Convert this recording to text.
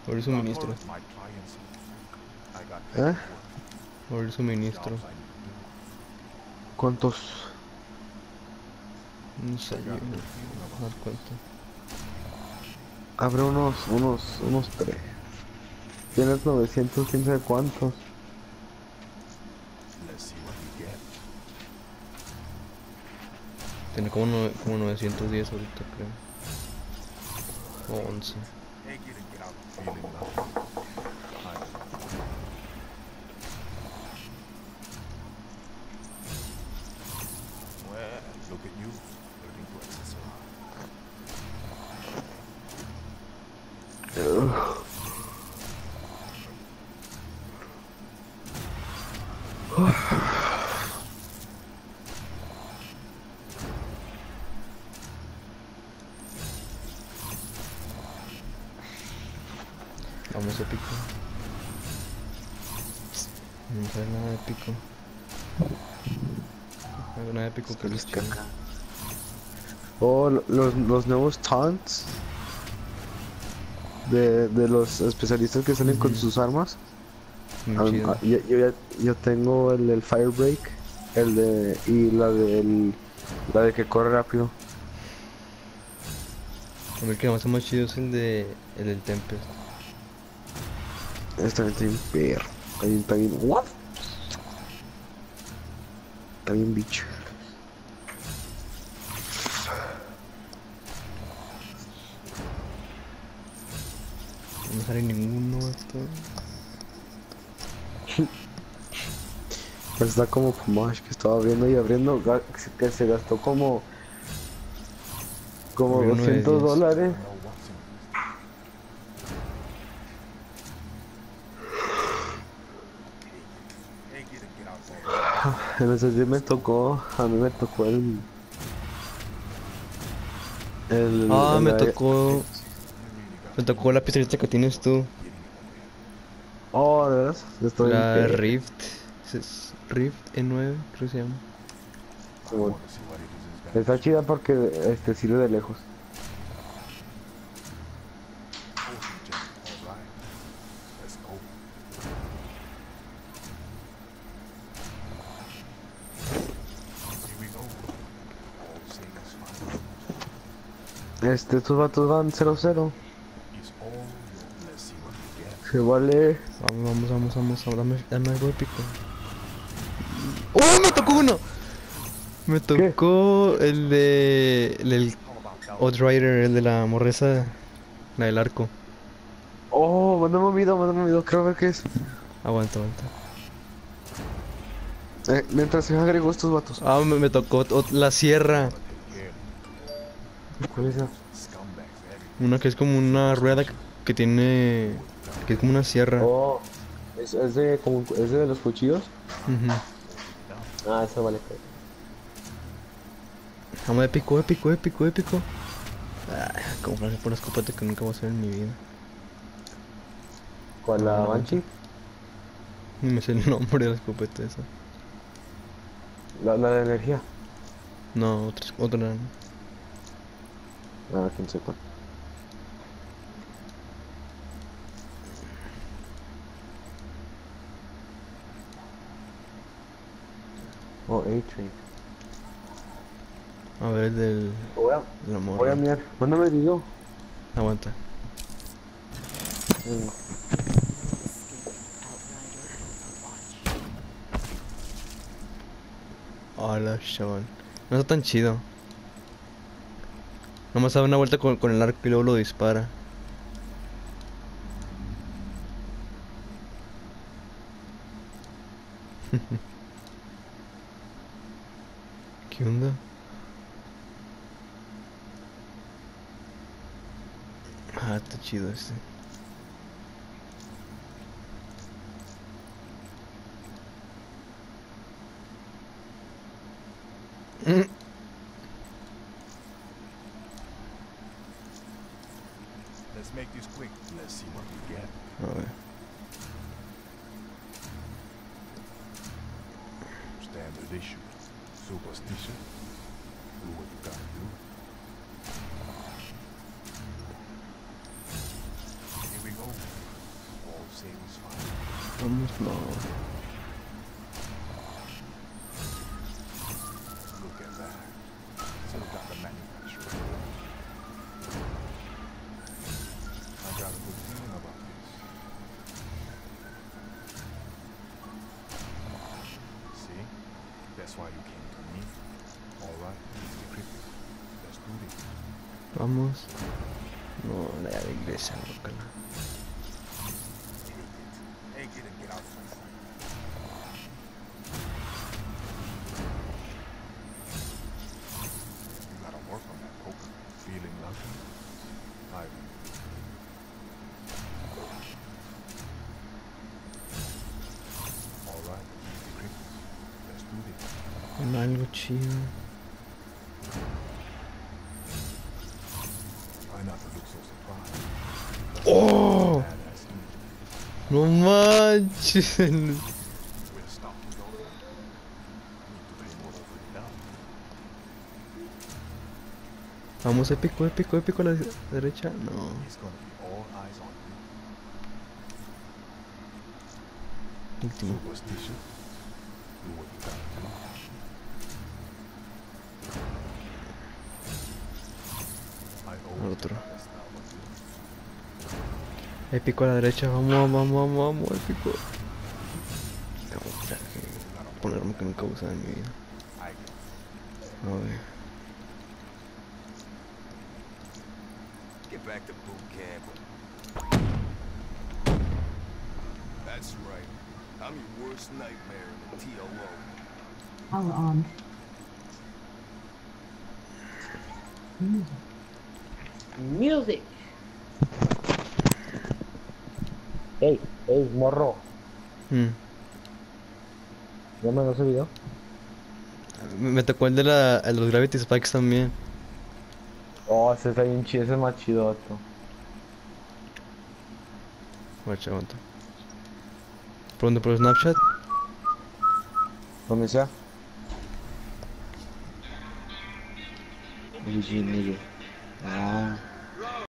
Por el suministro. ¿Eh? Por el suministro. ¿Cuántos? No sé, yo no me dar cuenta. Abre unos tres. Tienes 900, quién sabe cuántos. Tiene como, como 910 ahorita, creo. O 11. Ugh. Vamos épico. No sale nada épico. Algo nada épico que Es es chido. caca. Oh, los nuevos taunts de los especialistas que salen con sus armas. Muy chido. Yo tengo el del Firebreak, y la de que corre rápido. A mí el que más más chido es el del Tempest. Está bien perro. Está bien. ¿What? Está bien bicho. No sale ninguno esto. Está como Pumash que estaba abriendo y abriendo. Que se gastó como Abrir uno de 200 10. dólares. En ese día a mí me tocó Ah, el me tocó la pistolita que tienes tú. Oh, de veras, estoy en La perro. Rift. Rift E9, creo que se llama. Simón. Está chida porque sirve de lejos. Estos vatos van 0-0. Se vale. Vamos. Dame algo épico. ¡Oh, me tocó uno! Me ¿Qué? tocó el del Outrider, el de la morreza, la del arco. Oh, mándame un video, creo ver qué es. Aguanta. Mientras se agrego estos vatos. Ah, me tocó la sierra. ¿Cuál es esa? Una que es como una rueda que tiene... Que es como una sierra. Oh, es de los cuchillos. Ujú. Ah, eso vale. Vamos, épico. Ah, como por una escopeta que nunca voy a hacer en mi vida. ¿Cuál A la ver, aguanta. Banshee? Ni me sé el nombre de la escopeta esa. La de energía. No, otra. Ah, quién sepa. Oh, A-Train. A ver, el Voy a, de la voy a morra. mirar. Mándame el video. Aguanta. Mm. Hola, chaval. No está tan chido. Nomás da una vuelta con el arco y luego lo dispara. ¿Qué onda? Ah, está chido este. Mm. A ver. Vamos, no. Vamos. No, la llave inglesa, bacala. Con algo chido. ¡Oh! No manches. Vamos, épico, épico, épico a la derecha. No. Último. Al otro. Épico a la derecha. Vamos, vamos, vamos, vamos, épico. Tengo que ponerme que nunca usaba en mi vida. A ver. Get back to boot camp. That's right. I'm your worst nightmare in the TLO. Power on. Music. Ey, morro. ¿Ya me ese video? Me tocó el de el de los Gravity Spikes también. Oh, ese está bien chido, ese es más chido, vato. Guacha, aguanta. ¿Por dónde? ¿Por Snapchat? ¿Dónde sea? Ah.